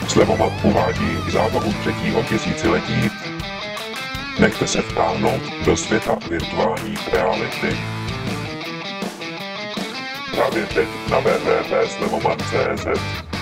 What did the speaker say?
Slevomat uvádí k zábavu 3. tisíciletí. Nechte se vtáhnout do světa virtuální reality. Právě teď na www.slevomat.cz